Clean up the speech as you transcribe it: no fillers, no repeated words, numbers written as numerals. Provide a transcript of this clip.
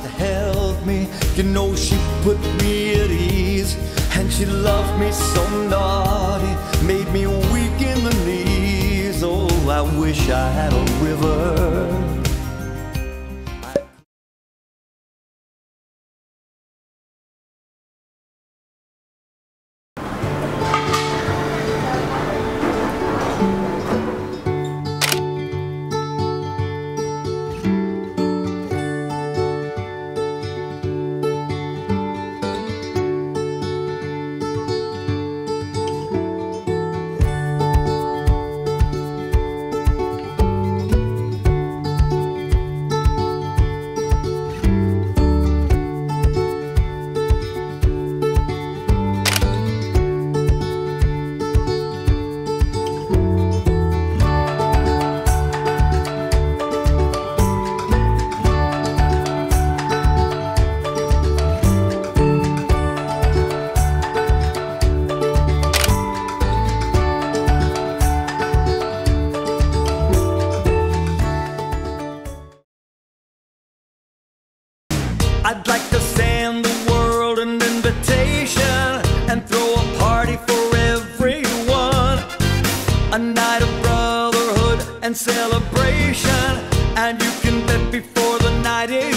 to help me. You know she put me at ease, and she loved me so naughty, made me weak in the knees. Oh, I wish I had a river. I'd like to send the world an invitation and throw a party for everyone. A night of brotherhood and celebration, and you can bet before the night is